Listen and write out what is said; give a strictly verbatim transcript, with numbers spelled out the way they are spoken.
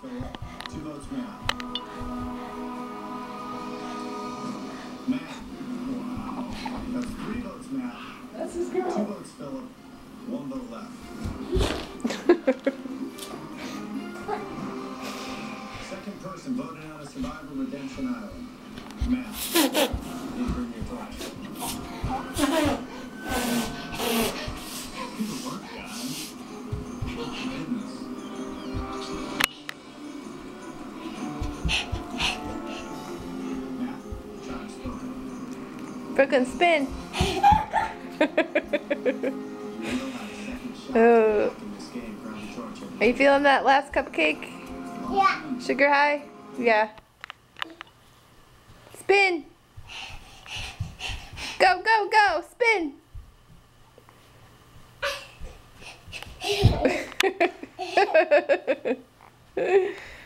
Philip. Two votes, Matt. Matt. Wow. That's three votes, Matt. That's his girl. Two votes, Philip. One vote left. Second person voted on a Survivor Redemption Island. Matt. You bring your torch. Good work, guys. Goodness. Matt, time spoken. Brooklyn, spin. Oh. Are you feeling that last cupcake? Yeah. Sugar high? Yeah. Spin. Go, go, go. Spin.